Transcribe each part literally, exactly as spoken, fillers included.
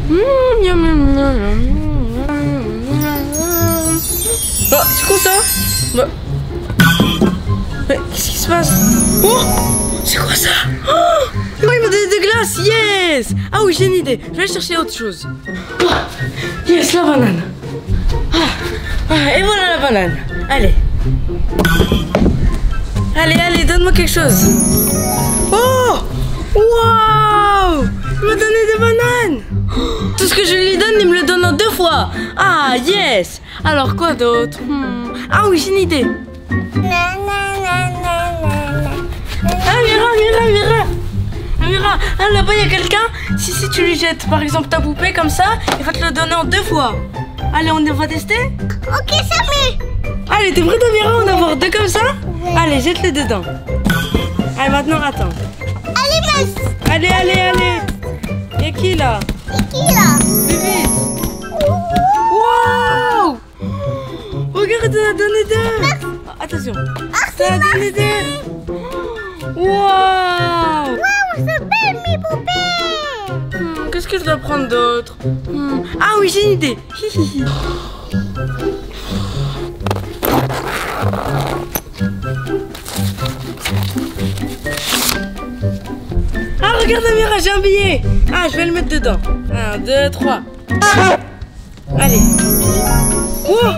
Oh, c'est quoi ça? Bah... Mais qu'est-ce qui se passe? Oh, c'est quoi ça? Oh, il m'a donné de glace, yes! Ah oui, j'ai une idée, je vais aller chercher autre chose. Oh, yes, la banane. Ah, ah, et voilà la banane. Allez. Allez, allez, donne-moi quelque chose. Oh! Waouh! Il m'a donné des bananes! Tout ce que je lui donne, il me le donne en deux fois! Ah, yes! Alors, quoi d'autre? hmm. Ah oui, j'ai une idée! Ah, Mira, Mira, Mira! Mira, ah, là-bas, il y a quelqu'un. Si, si tu lui jettes, par exemple, ta poupée comme ça, il va te le donner en deux fois. Allez, on va tester? Ok, ça met! Allez, t'es prête, Mira, en avoir deux comme ça? Allez, jette-le dedans. Allez, maintenant, attends. Allez, vas-y! Allez, allez, allez! Y'a qui là? Et qui là? Plus vite! Wow! Regarde, t'en as donné deux! Oh, attention! T'en as donné deux! Wow! Waouh, c'est belle mes poupées! Hmm, Qu'est-ce que je dois prendre d'autre? hmm. Ah oui, j'ai une idée! Ah, regarde, Amira, j'ai un billet! Ah, je vais le mettre dedans. Un, deux, trois. Allez. Wow!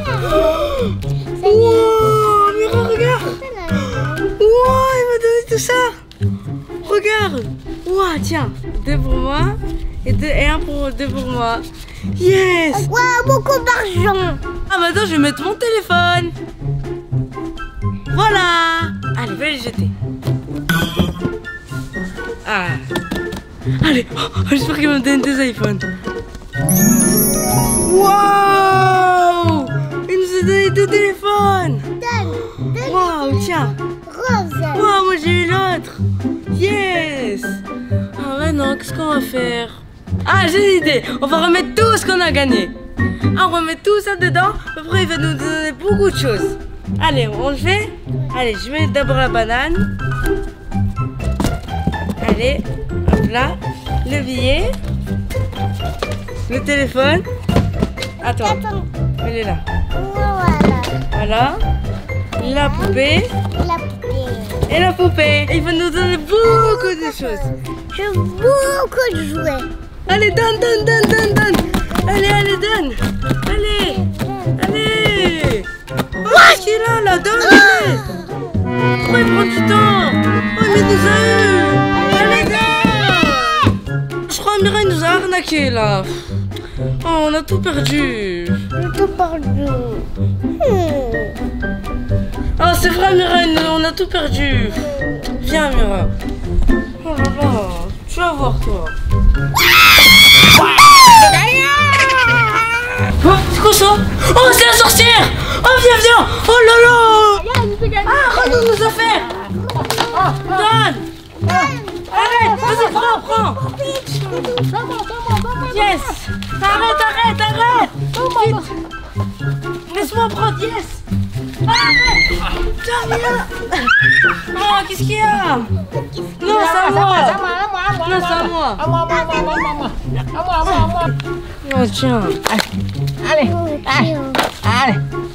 Wow! Amira, regarde! Wow, il m'a donné tout ça! Regarde! Wow, tiens, deux pour moi et, deux, et un pour deux pour moi. Yes! Waouh, beaucoup d'argent! Ah, maintenant je vais mettre mon téléphone. Voilà! Allez, je vais le jeter. Ah! Allez! Oh, j'espère qu'il va me donner deux iPhones. Wow! Il nous a donné deux téléphones! Donne! Donne! Wow, tiens! Rose! Wow, moi j'ai eu l'autre! Yes! Ah maintenant, qu'est-ce qu'on va faire? Ah, j'ai une idée! On va remettre tout ce qu'on a gagné! Ah, on va mettre tout ça dedans, après il va nous donner beaucoup de choses! Allez, on le fait? Allez, je mets d'abord la banane. Allez, hop là, le billet, le téléphone. Attends, Attends. elle est là. Voilà. Voilà, la poupée La poupée. et la poupée. Et il va nous donner beaucoup de choses. J'ai beaucoup de jouets. Allez, donne, donne, donne, donne, donne. Allez, allez, donne. Allez, allez. Oh, qui est là, là, donne-le. Pourquoi il prend du temps? Oh, mais il nous a eu. Allez, donne. Je crois Mira nous a arnaqué là. Oh, on a tout perdu. J'ai tout perdu. Hmm. Oh, c'est vrai, Mira, on a tout perdu. Viens, Mira. Oh là là, tu vas voir, toi. Oh, c'est quoi ça? Oh, c'est la sorcière! Oh, viens, viens! Oh là là! Ah, redonne nos affaires! Donne! Arrête! Vas-y, prends, prends! Yes! Arrête, arrête, arrête! Vite! Laisse-moi prendre, yes! Arrête! Tiens, viens! Oh, qu'est-ce qu'il y a? Non, c'est à moi! Non, c'est à moi! Oh, tiens! Allez, allez, allez.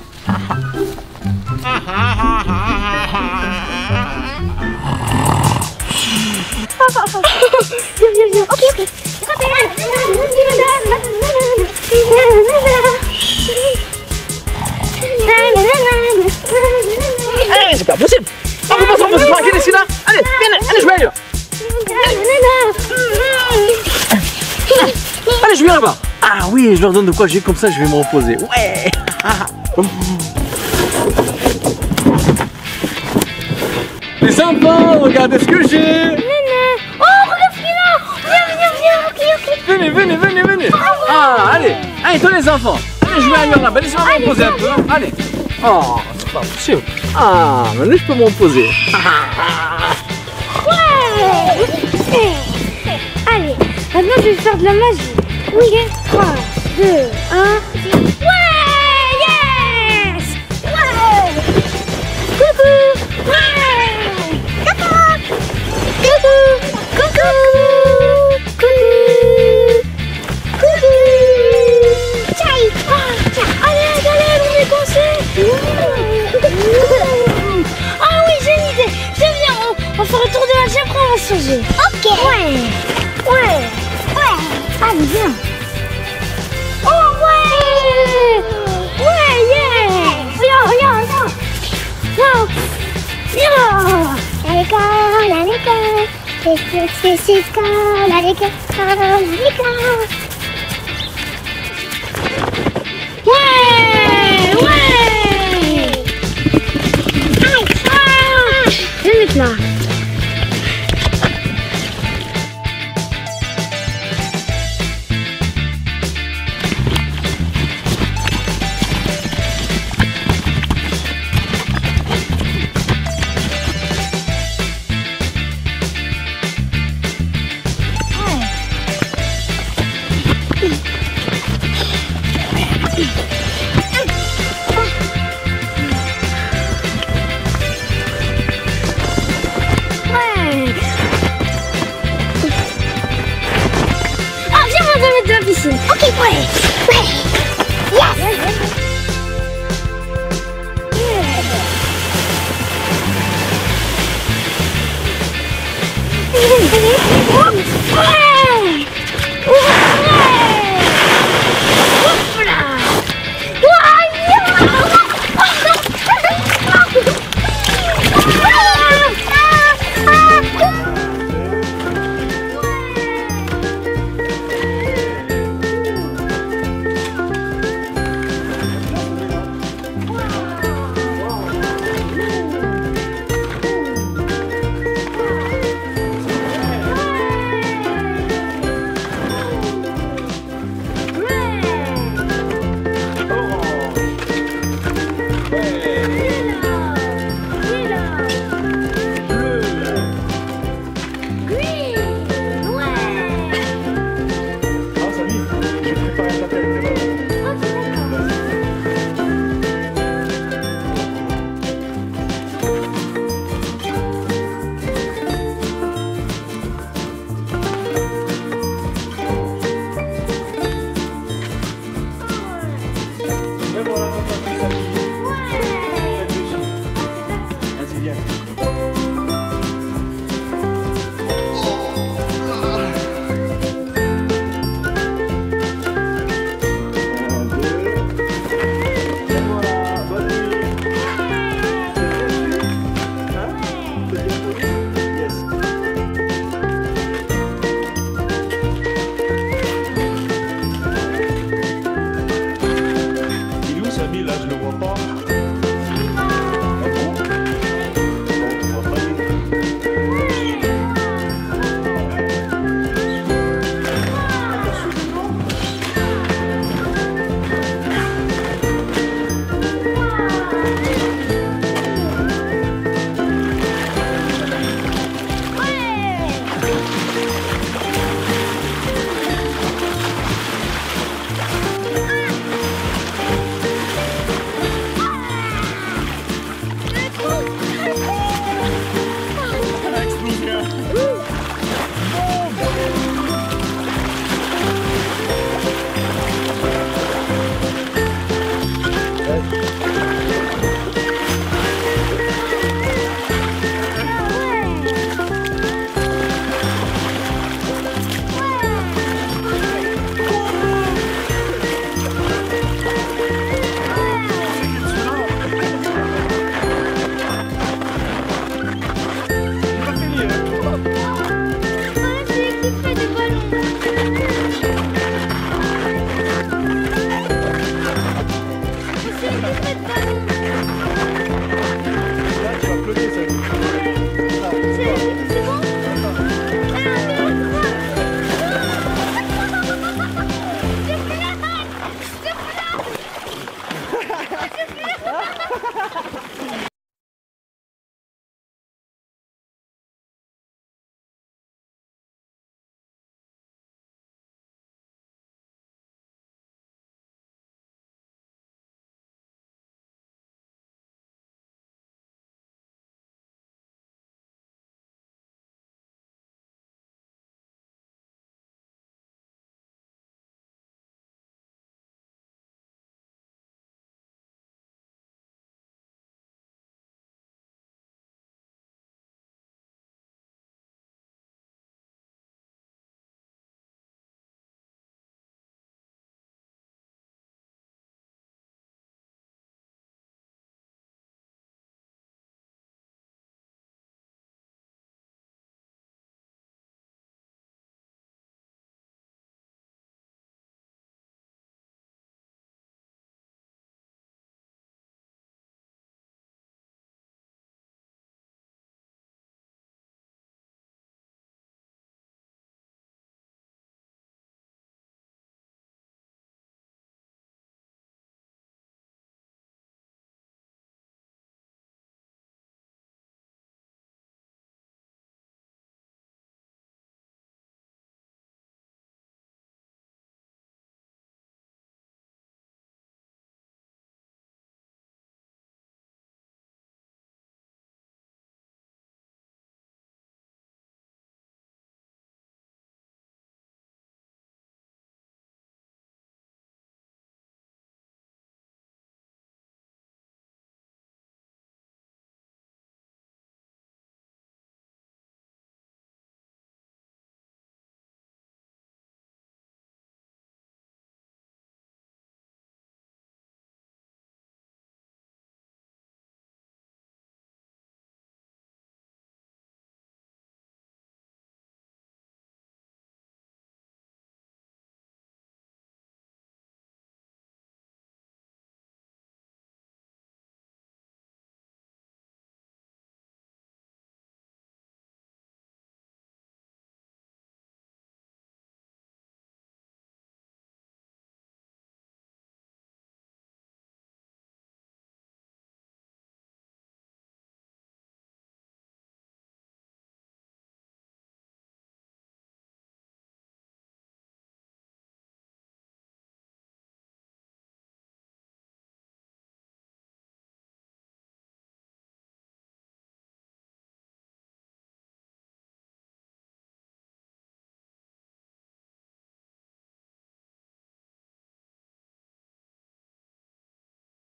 Viens, viens, viens. Ok, ok. Allez, c'est pas possible. On peut pas s'en passer tranquille ici là. Allez, viens, allez, je vais ailleurs. Allez, je viens là-bas. Ah oui, je leur donne de quoi j'ai, comme ça je vais me reposer. Ouais. Les enfants, regardez ce que j'ai. Oh, regarde ce qu'il a. Viens, viens, viens. Ok, ok. Venez, venez, venez, venez. Ah, allez, allez, tous les enfants. Allez, je vais ailleurs là-bas. Laissez-moi me reposer un peu. Allez. Oh, c'est pas possible. Ah, maintenant je peux me reposer. Ouais. Allez, maintenant je vais faire de la magie. Oui. trois, deux, un. Ouais. Yes. Ouais. Coucou. Ouais. Coucou. Coucou. Coucou. Coucou. Coucou. Allez, viens. Oh ouais. Ouais, yeah. Regarde, regarde, regarde. Viens. Viens. Allez, go, allez, go. C'est, c'est, c'est, go, allez, go, allez, go. Ouais, ouais. Aïe, ah. Je vais mettre là. Ok, ouais.